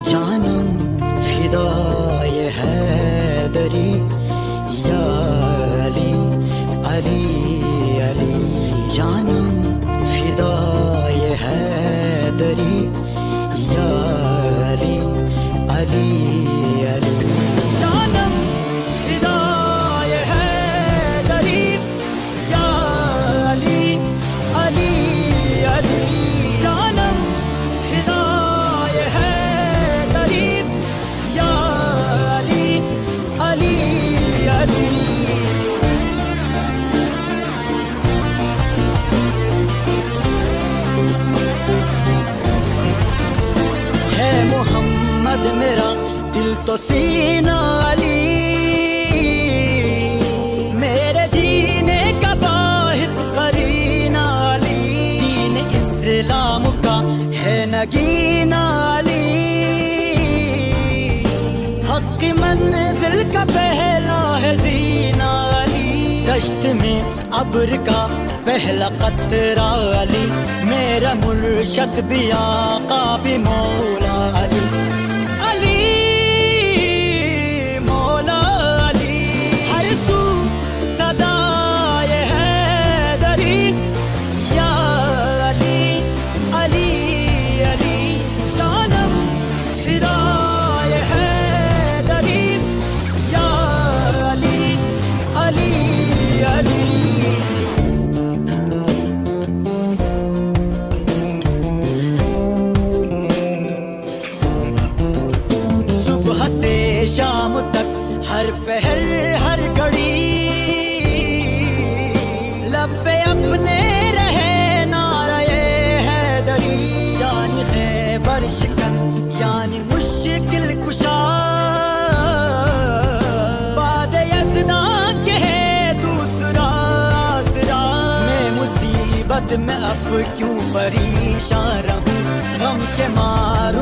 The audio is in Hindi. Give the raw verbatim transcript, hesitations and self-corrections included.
जानम फिदाए हैदरी या अली अली अली। जानम फिदाए हैदरी या अली अली अली। जानम फिदाए हैदरी या अली अली अली। जानम फिदाए हैदरी या अली अली अली। है मोहम्मद मेरा दिल तो सीना अली, मेरे जीने का वाहिद करीना अली। दीन इस्लाम का है नगीना अली, हक की मंजिल का पहला है जीना अली। दश्त में अब्र का पहला कतरा अली, मेरा मुर्शद भी आका भी मौला अली। अली मौला अली। हर तू सदाए हैदरी या अली अली अली। जानम फिदाए हैदरी या अली अली अली। सुबह से शाम तक हर पहर हर घड़ी लब पे अपने रहे नारे हैदरी। यानी खैबर शिकन यानी मुश्किल कुशा, बाद यज़दा के है दूसरा आसरा। मैं मुसीबत में अब क्यों परेशान रहूं, गम के मार